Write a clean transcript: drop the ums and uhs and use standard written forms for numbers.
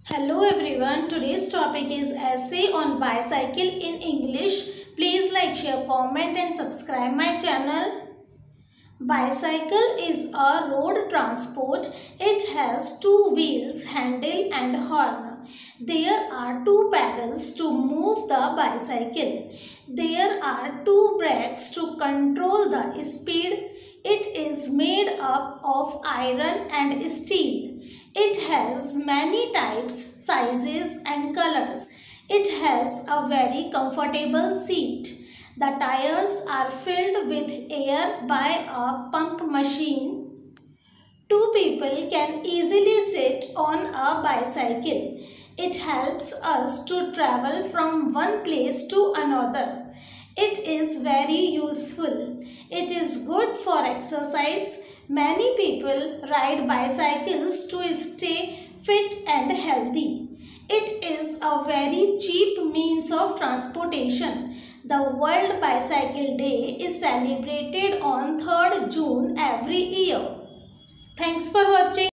Hello everyone, today's topic is essay on bicycle in English. Please like, share, comment and subscribe my channel. Bicycle is a road transport. It has two wheels, handle and horn. There are two pedals to move the bicycle. There are two brakes to control the speed. It is made up of iron and steel. It has many types, sizes and colors. It has a very comfortable seat. The tires are filled with air by a pump machine. Two people can easily sit on a bicycle. It helps us to travel from one place to another. It is very useful. It is good for exercise. Many people ride bicycles to stay fit and healthy. It is a very cheap means of transportation. The World Bicycle Day is celebrated on 3rd June every year. Thanks for watching.